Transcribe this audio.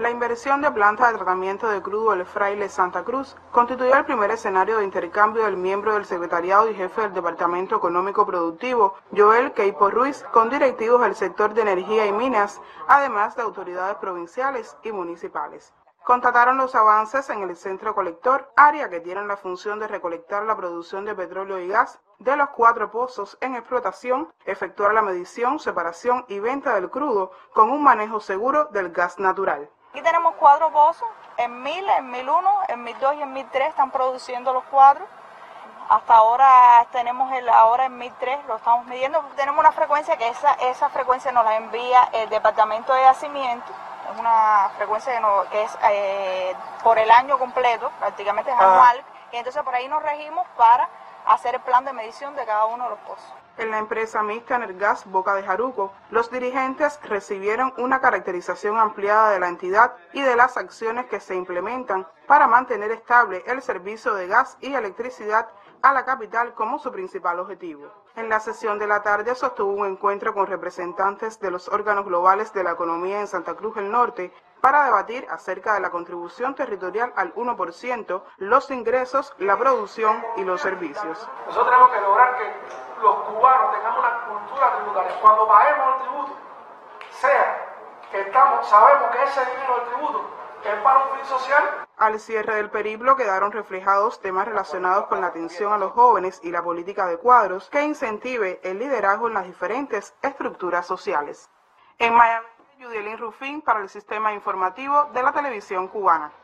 La inversión de planta de tratamiento de crudo El Fraile Santa Cruz constituyó el primer escenario de intercambio del miembro del secretariado y jefe del Departamento Económico Productivo, Joel Queipo Ruiz, con directivos del sector de energía y minas, además de autoridades provinciales y municipales. Constataron los avances en el centro colector, área que tiene la función de recolectar la producción de petróleo y gas de los 4 pozos en explotación, efectuar la medición, separación y venta del crudo con un manejo seguro del gas natural. Aquí tenemos 4 pozos, en 1000, en 1001, en 1002 y en 1003 están produciendo los 4. Hasta ahora tenemos ahora en 1003, lo estamos midiendo, tenemos una frecuencia que esa frecuencia nos la envía el Departamento de Yacimiento, es una frecuencia que es por el año completo, prácticamente es anual, y entonces por ahí nos regimos para hacer el plan de medición de cada uno de los pozos. En la empresa mixta Energas Boca de Jaruco, los dirigentes recibieron una caracterización ampliada de la entidad y de las acciones que se implementan para mantener estable el servicio de gas y electricidad a la capital como su principal objetivo. En la sesión de la tarde sostuvo un encuentro con representantes de los órganos globales de la economía en Santa Cruz del Norte para debatir acerca de la contribución territorial al 1%, los ingresos, la producción y los servicios. Nosotros tenemos que lograr que los cubanos tengamos una cultura tributaria. Cuando paguemos el tributo, sea que sabemos que ese dinero del tributo es para un fin social. Al cierre del periplo quedaron reflejados temas relacionados con la atención a los jóvenes y la política de cuadros que incentive el liderazgo en las diferentes estructuras sociales. En Miami, Yudielín Rufín para el Sistema Informativo de la Televisión Cubana.